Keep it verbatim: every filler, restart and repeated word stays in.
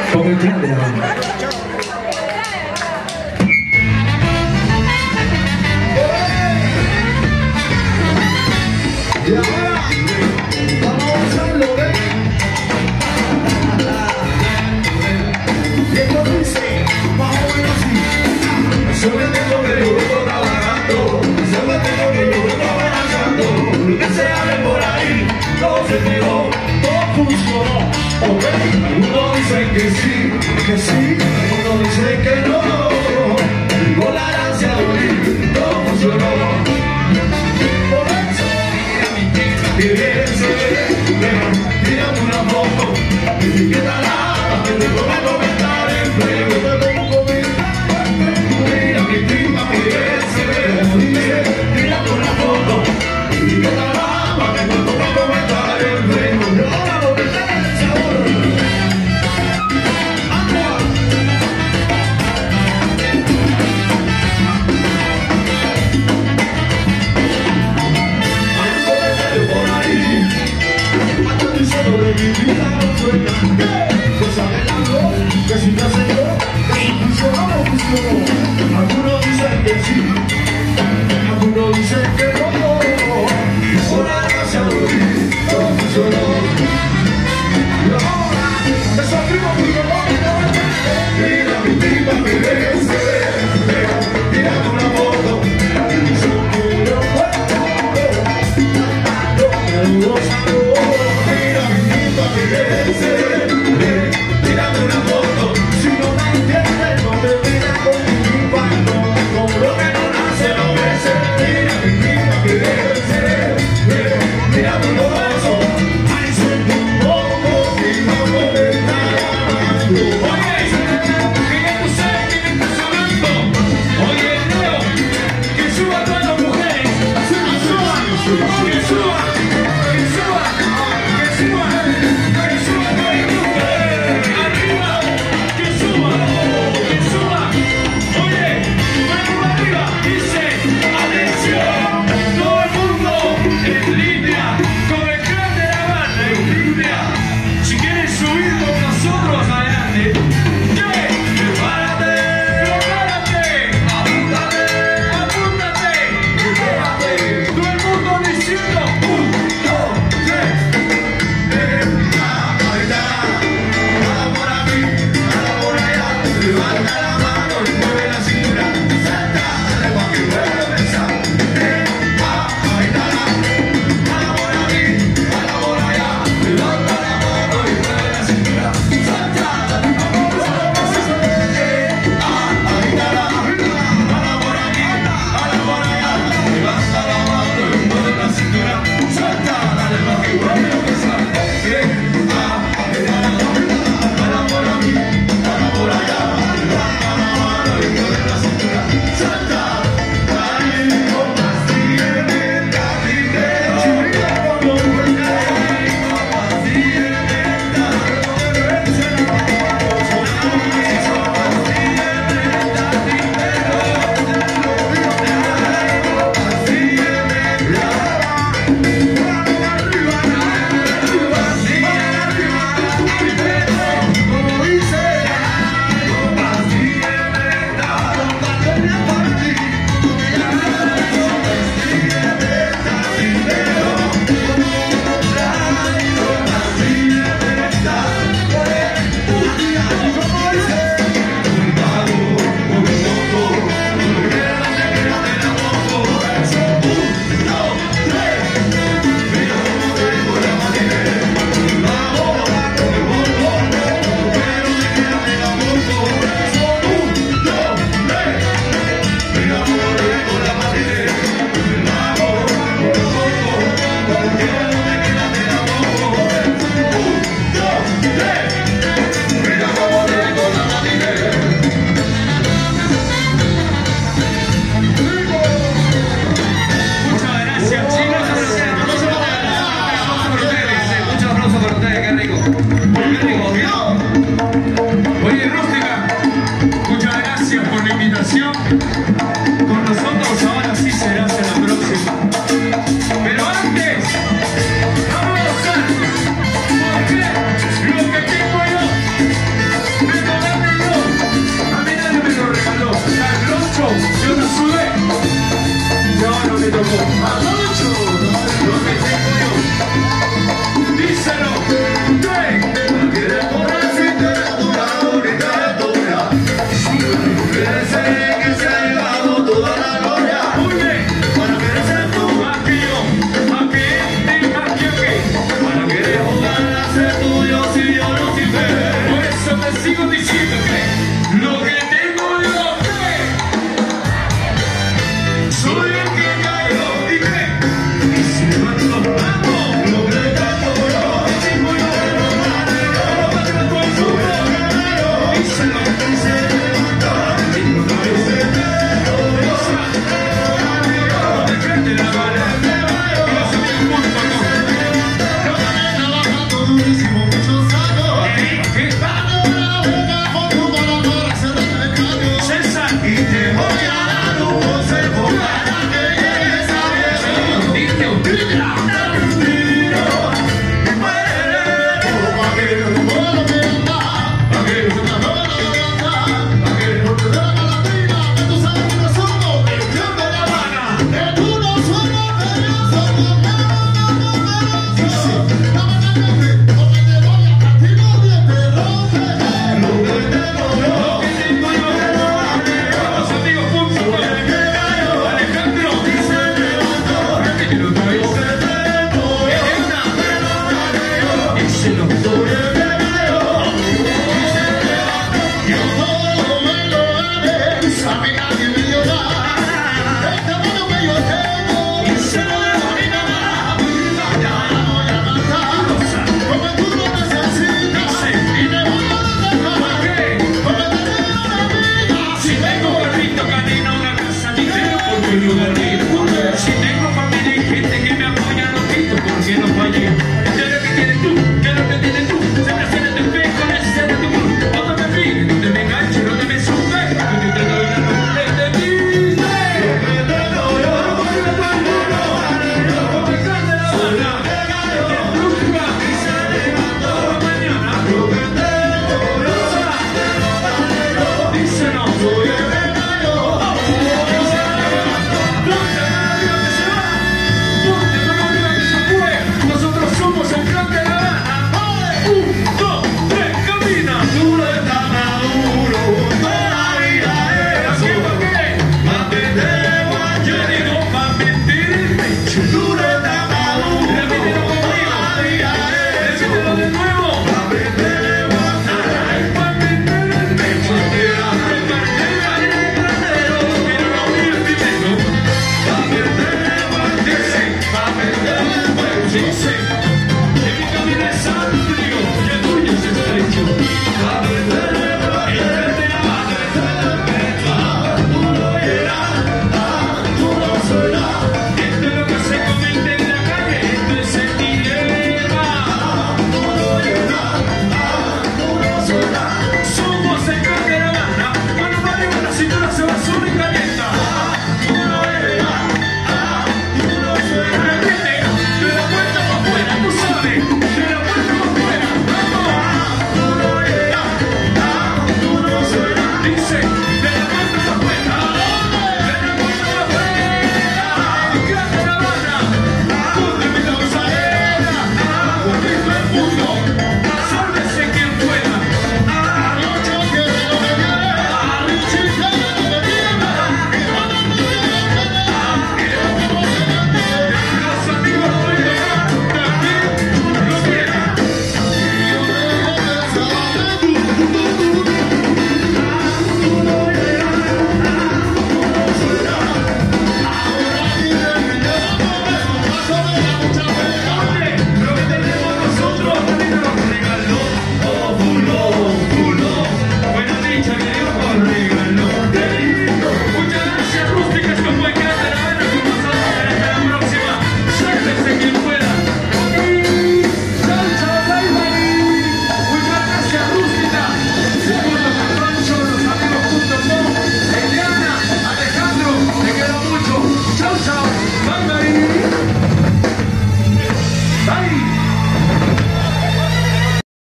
con el grande hermano. Y ahora vamos a hacerlo, ¿eh? Y esto dice, más o menos así. Sobre tengo que yo vengo trabajando, sobre tengo que yo vengo avanzando. Lo que se hable por ahí, todo se pegó, todo funcionó. Ok, algunos dicen que sí, que sí, algunos dicen que no. Con la gracia de unir, todo funcionó. Por eso, fíjense, tírame una foto, etiquétala, para que te ponga a comentar en Facebook. Mira mi prima, fíjense, tírame una foto, etiquétala, para que te ponga a comentar en Facebook. Ahora lo que está en el sabor. De mi vida no suena, pues sabe la voz, que si te hace yo, que si funcionó no funcionó. Algunos dicen que sí, algunos dicen que no. Por la gracia de Dios, todo funcionó. Y ahora, esos primos funcionó. Mira mi prima, mi vez, tírame una foto. Yo puedo, tírame una foto. Si no me entiendes, no te miras con mi cuarto. Con lo que no nace, no crece. Mira mi vida, mi crece. Tírame un beso. Ay, soy un poco y no me está amando.